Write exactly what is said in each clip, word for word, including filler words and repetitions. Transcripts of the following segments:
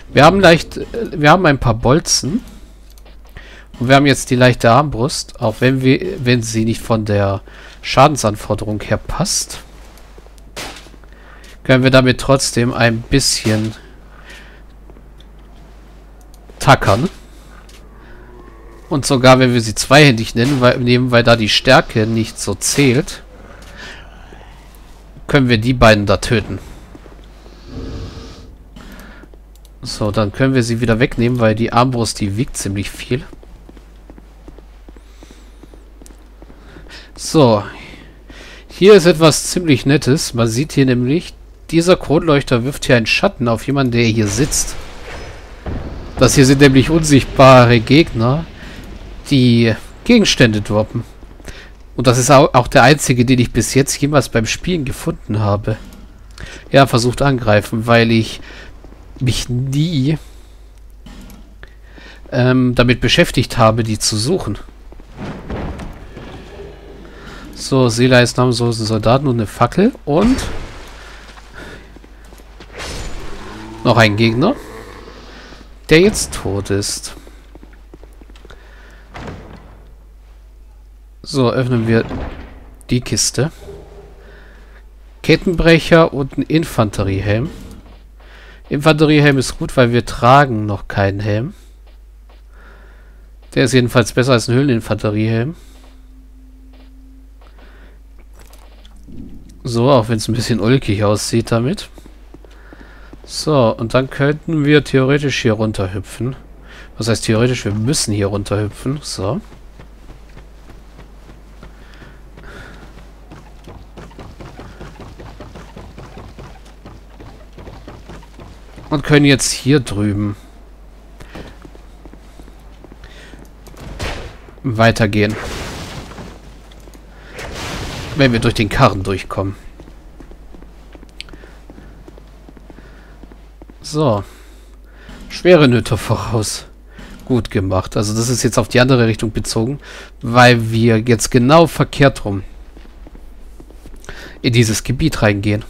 Wir haben leicht, wir haben ein paar Bolzen. Und wir haben jetzt die leichte Armbrust, auch wenn wir, wenn sie nicht von der Schadensanforderung her passt, können wir damit trotzdem ein bisschen tackern. Und sogar wenn wir sie zweihändig nennen, weil, nehmen, weil da die Stärke nicht so zählt, können wir die beiden da töten. So, dann können wir sie wieder wegnehmen, weil die Armbrust, die wiegt ziemlich viel. So. Hier ist etwas ziemlich Nettes. Man sieht hier nämlich, dieser Kronleuchter wirft hier einen Schatten auf jemanden, der hier sitzt. Das hier sind nämlich unsichtbare Gegner, die Gegenstände droppen. Und das ist auch der einzige, den ich bis jetzt jemals beim Spielen gefunden habe. Ja, versucht angreifen, weil ich mich nie ähm, damit beschäftigt habe, die zu suchen. So, Seele ist namenlosen Soldaten und eine Fackel und noch ein Gegner, der jetzt tot ist. So, öffnen wir die Kiste. Kettenbrecher und ein Infanteriehelm. Infanteriehelm ist gut, weil wir tragen noch keinen Helm. Der ist jedenfalls besser als ein Höhleninfanteriehelm. So, auch wenn es ein bisschen ulkig aussieht damit. So, und dann könnten wir theoretisch hier runterhüpfen. Was heißt theoretisch? Wir müssen hier runterhüpfen. So. Und können jetzt hier drüben weitergehen. Wenn wir durch den Karren durchkommen. So. Schwere Nöte voraus. Gut gemacht. Also das ist jetzt auf die andere Richtung bezogen, weil wir jetzt genau verkehrt rum in dieses Gebiet reingehen.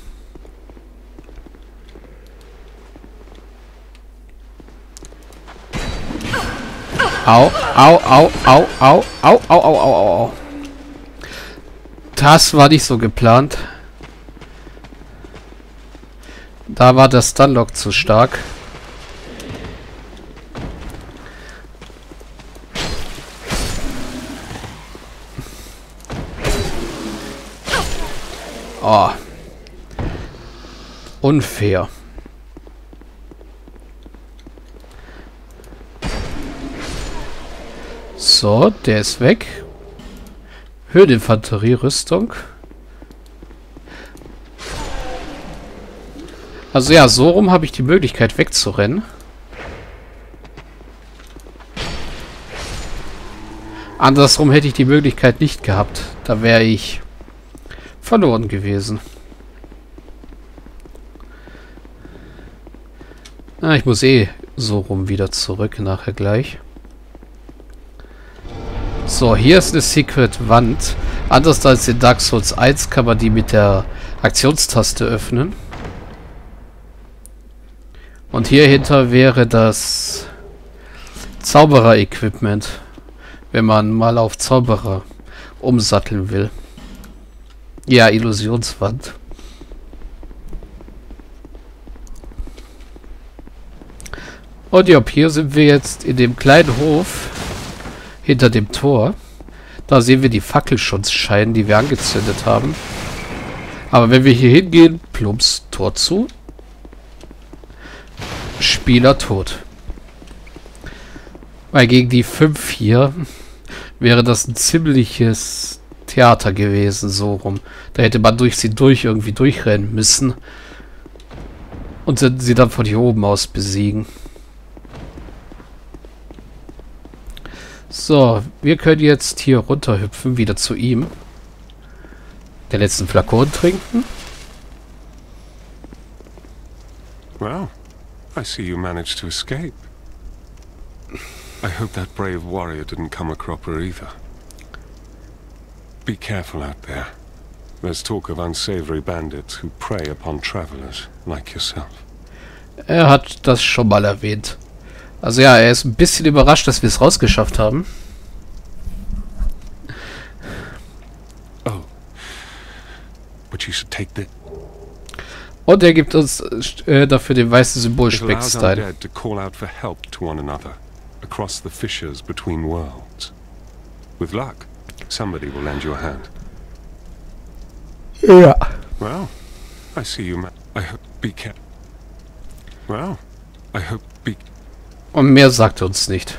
Au, au, au, au, au, au, au, au, au, au. Das war nicht so geplant. Da war der Stunlock zu stark. Oh. Unfair. So, der ist weg. Höhleninfanterie-Rüstung. Also ja, so rum habe ich die Möglichkeit wegzurennen. Andersrum hätte ich die Möglichkeit nicht gehabt. Da wäre ich verloren gewesen. Ah, ich muss eh so rum wieder zurück, nachher gleich. So, hier ist eine Secret-Wand. Anders als in Dark Souls eins kann man die mit der Aktionstaste öffnen. Und hier hinter wäre das Zauberer-Equipment, wenn man mal auf Zauberer umsatteln will. Ja, Illusionswand. Und ja, hier sind wir jetzt in dem kleinen Hof hinter dem Tor. Da sehen wir die Fackelschutzscheine, die wir angezündet haben. Aber wenn wir hier hingehen, plumps, Tor zu. Spieler tot. Weil gegen die fünf hier wäre das ein ziemliches Theater gewesen, so rum. Da hätte man durch sie durch irgendwie durchrennen müssen. Und sie dann von hier oben aus besiegen. So, wir können jetzt hier runterhüpfen, wieder zu ihm. Den letzten Flakon trinken. Well, I see you managed to escape. I hope that brave warrior didn't come a cropper either. Be careful out there. There's talk of unsavory bandits who prey upon travelers like yourself. Er hat das schon mal erwähnt. Also ja, er ist ein bisschen überrascht, dass wir es rausgeschafft haben. Oh. But you should take the Und er gibt uns äh, dafür den weißen Symbol-Speckstein. undead to call out for help to one another across the fissures between worlds. With luck, somebody will lend you a hand. Ja. Well, I see you, man. I hope be careful. Well, I hope be. Und mehr sagt er uns nicht.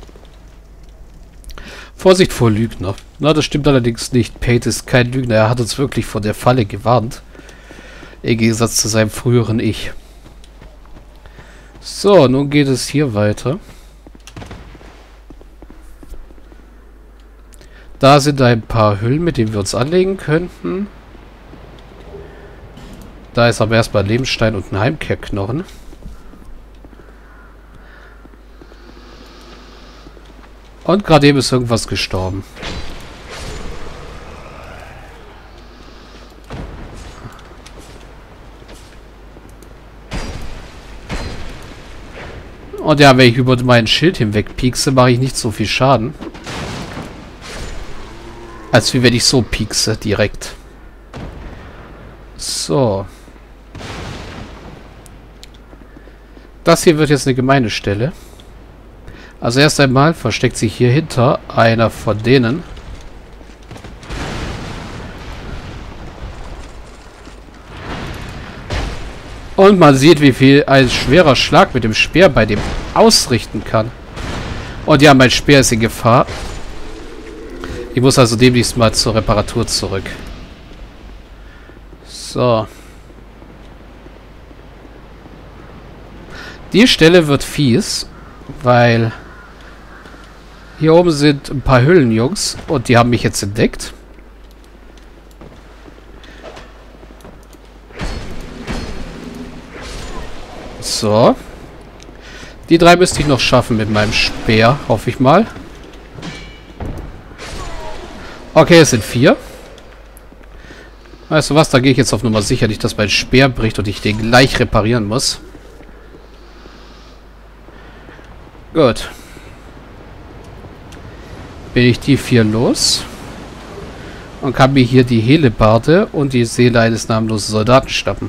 Vorsicht vor Lügner. Na, das stimmt allerdings nicht. Pate ist kein Lügner. Er hat uns wirklich vor der Falle gewarnt. Im Gegensatz zu seinem früheren Ich. So, nun geht es hier weiter. Da sind ein paar Hüllen, mit denen wir uns anlegen könnten. Da ist aber erstmal ein Lebensstein und ein Heimkehrknochen. Und gerade eben ist irgendwas gestorben. Und ja, wenn ich über mein Schild hinweg piekse, mache ich nicht so viel Schaden. Als wie wenn ich so piekse, direkt. So. Das hier wird jetzt eine gemeine Stelle. Also erst einmal versteckt sich hier hinter einer von denen. Und man sieht, wie viel ein schwerer Schlag mit dem Speer bei dem ausrichten kann. Und ja, mein Speer ist in Gefahr. Ich muss also demnächst mal zur Reparatur zurück. So. Die Stelle wird fies, weil hier oben sind ein paar Höhlenjungs und die haben mich jetzt entdeckt. So. Die drei müsste ich noch schaffen mit meinem Speer, hoffe ich mal. Okay, es sind vier. Weißt du was, da gehe ich jetzt auf Nummer sicher, nicht, dass mein Speer bricht und ich den gleich reparieren muss. Gut. Bin ich die vier los. Und kann mir hier die Hellebarde und die Seele eines namenlosen Soldaten schnappen.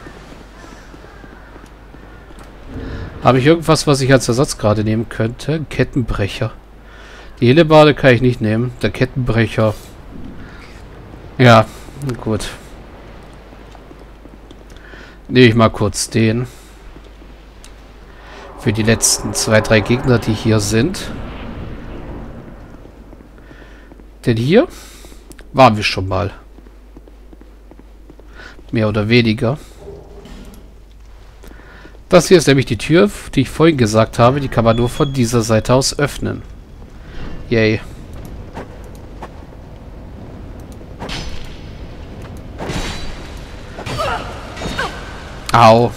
Habe ich irgendwas, was ich als Ersatz gerade nehmen könnte? Ein Kettenbrecher. Die Hellebarde kann ich nicht nehmen. Der Kettenbrecher. Ja, gut. Nehme ich mal kurz den. Für die letzten zwei, drei Gegner, die hier sind. Denn hier waren wir schon mal. Mehr oder weniger. Das hier ist nämlich die Tür, die ich vorhin gesagt habe. Die kann man nur von dieser Seite aus öffnen. Yay. Au.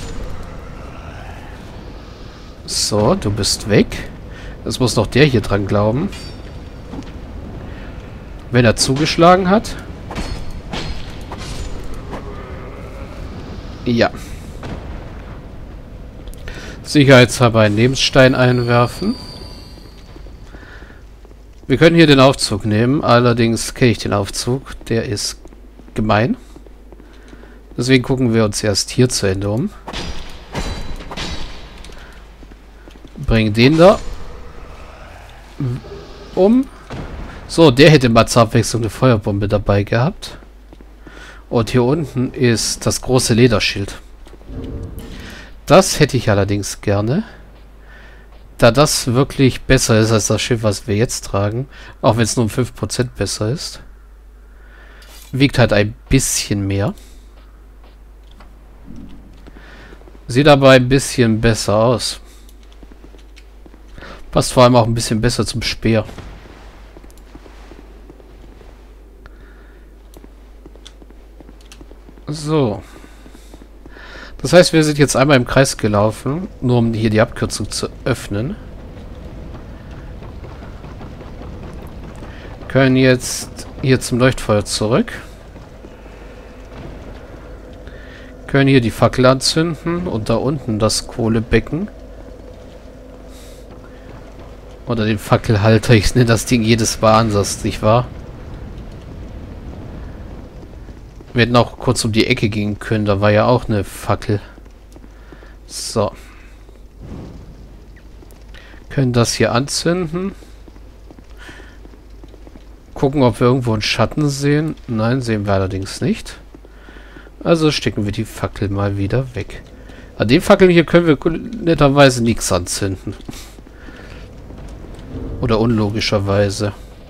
So, du bist weg. Es muss noch der hier dran glauben. Wenn er zugeschlagen hat. Ja. Sicherheitshalber einen Lebensstein einwerfen. Wir können hier den Aufzug nehmen. Allerdings kenne ich den Aufzug. Der ist gemein. Deswegen gucken wir uns erst hier zu Ende um. Bringen den da um. So, der hätte mal zur Abwechslung eine Feuerbombe dabei gehabt. Und hier unten ist das große Lederschild. Das hätte ich allerdings gerne. Da das wirklich besser ist als das Schiff, was wir jetzt tragen. Auch wenn es nur um fünf Prozent besser ist. Wiegt halt ein bisschen mehr. Sieht aber ein bisschen besser aus. Passt vor allem auch ein bisschen besser zum Speer. So. Das heißt, wir sind jetzt einmal im Kreis gelaufen, nur um hier die Abkürzung zu öffnen. Können jetzt hier zum Leuchtfeuer zurück. Können hier die Fackel anzünden und da unten das Kohlebecken. Oder den Fackelhalter. Ich nenne das Ding jedes Mal anders, nicht wahr? Wir hätten auch kurz um die Ecke gehen können. Da war ja auch eine Fackel. So. Können das hier anzünden. Gucken, ob wir irgendwo einen Schatten sehen. Nein, sehen wir allerdings nicht. Also stecken wir die Fackel mal wieder weg. An den Fackeln hier können wir netterweise nichts anzünden. Oder unlogischerweise.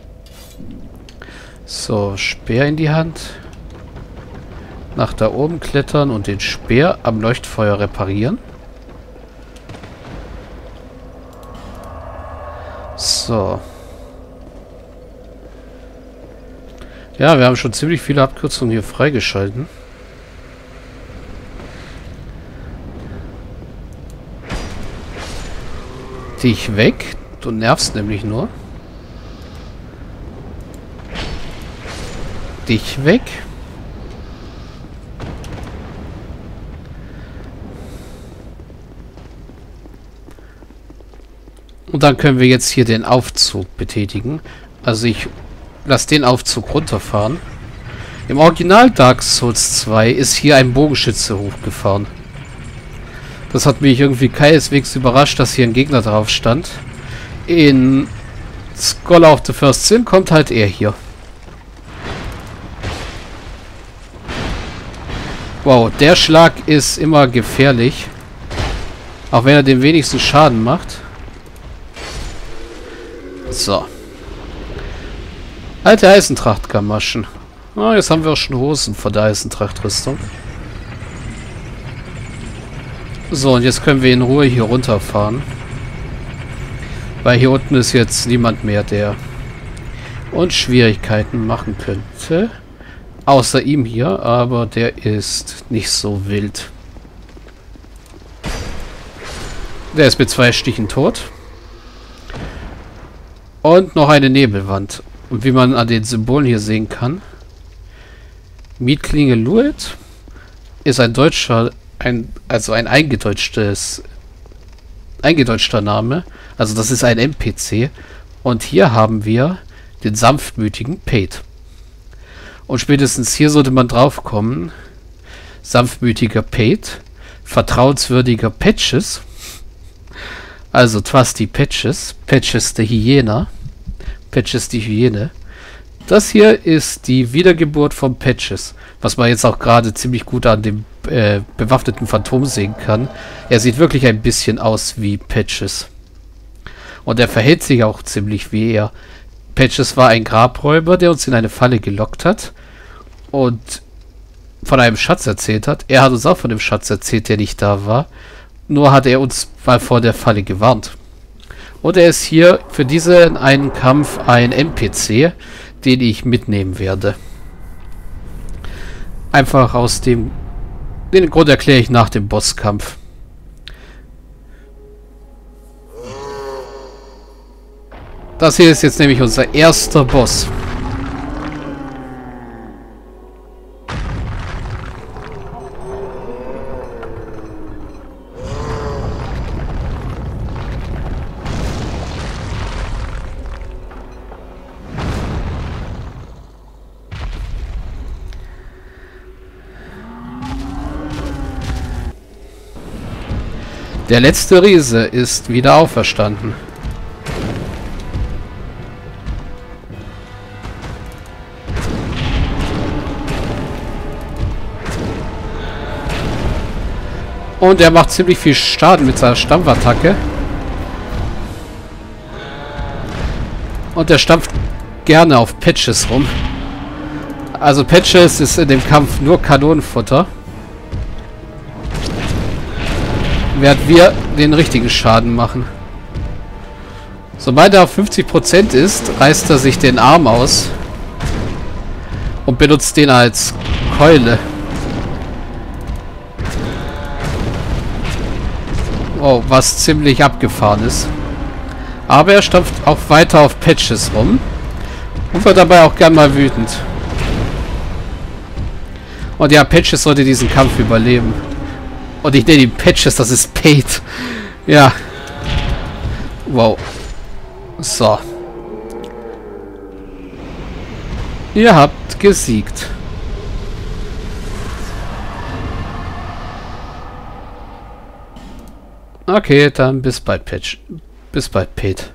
So, Speer in die Hand. Nach da oben klettern und den Speer am Leuchtfeuer reparieren. So. Ja, wir haben schon ziemlich viele Abkürzungen hier freigeschalten. Dich weg. Du nervst nämlich nur. Dich weg. Und dann können wir jetzt hier den Aufzug betätigen. Also ich lasse den Aufzug runterfahren. Im Original Dark Souls zwei ist hier ein Bogenschütze hochgefahren. Das hat mich irgendwie keineswegs überrascht, dass hier ein Gegner drauf stand. In Scholar of the First Sin kommt halt er hier. Wow, der Schlag ist immer gefährlich. Auch wenn er den wenigsten Schaden macht. So. Alte Eisentracht-Gamaschen. Ah, jetzt haben wir auch schon Hosen von der Eisentracht-Rüstung. So, und jetzt können wir in Ruhe hier runterfahren. Weil hier unten ist jetzt niemand mehr, der uns Schwierigkeiten machen könnte. Außer ihm hier, aber der ist nicht so wild. Der ist mit zwei Stichen tot. Und noch eine Nebelwand. Und wie man an den Symbolen hier sehen kann, Mietklinge Luet ist ein deutscher, ein, also ein eingedeutschtes, eingedeutschter Name. Also das ist ein N P C. Und hier haben wir den sanftmütigen Pate. Und spätestens hier sollte man drauf kommen. Sanftmütiger Pate. Vertrauenswürdiger Patches. Also Trusty Patches. Patches der Hyäne. Patches die Hyäne. Das hier ist die Wiedergeburt von Patches. Was man jetzt auch gerade ziemlich gut an dem äh, bewaffneten Phantom sehen kann. Er sieht wirklich ein bisschen aus wie Patches. Und er verhält sich auch ziemlich wie er. Patches war ein Grabräuber, der uns in eine Falle gelockt hat. Und von einem Schatz erzählt hat. Er hat uns auch von dem Schatz erzählt, der nicht da war. Nur hat er uns mal vor der Falle gewarnt. Und er ist hier für diesen einen Kampf ein N P C, den ich mitnehmen werde. Einfach aus dem... Den Grund erkläre ich nach dem Bosskampf. Das hier ist jetzt nämlich unser erster Boss. Der letzte Riese ist wieder auferstanden. Und er macht ziemlich viel Schaden mit seiner Stampfattacke. Und er stampft gerne auf Patches rum. Also Patches ist in dem Kampf nur Kanonenfutter. Während wir den richtigen Schaden machen. Sobald er auf fünfzig Prozent ist, reißt er sich den Arm aus. Und benutzt den als Keule. Oh, was ziemlich abgefahren ist. Aber er stampft auch weiter auf Patches rum. Und wird dabei auch gern mal wütend. Und ja, Patches sollte diesen Kampf überleben. Und ich nenne ihn Patches, das ist Pate. Ja. Wow. So. Ihr habt gesiegt. Okay, dann bis bald, Patch. Bis bald, Pate.